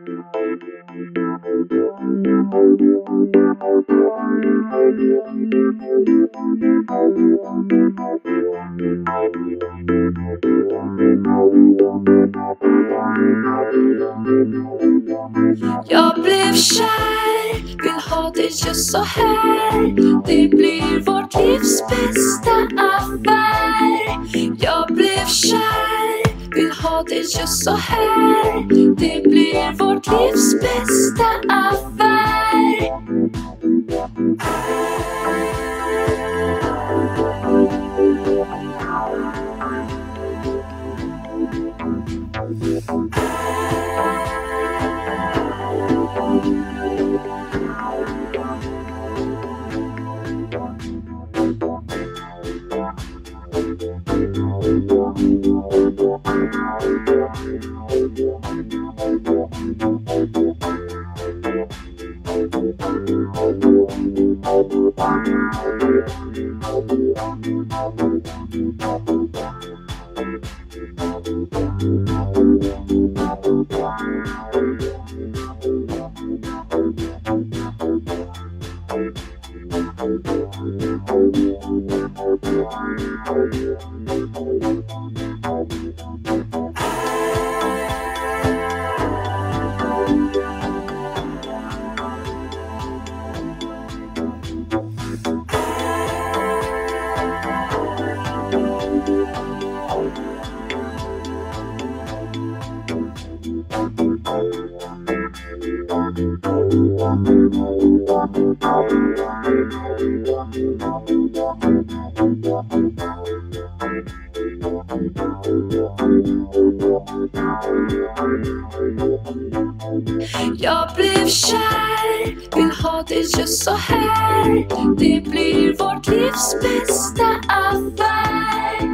Jag blev kär, vill ha det just så här. Det blir vårt livs bästa affär. Jag blev kär, vill ha det just så här. Det blir vårt livs bästa affär. Jag blev kär, vill ha det just så här. Det blir vårt livs bästa affär.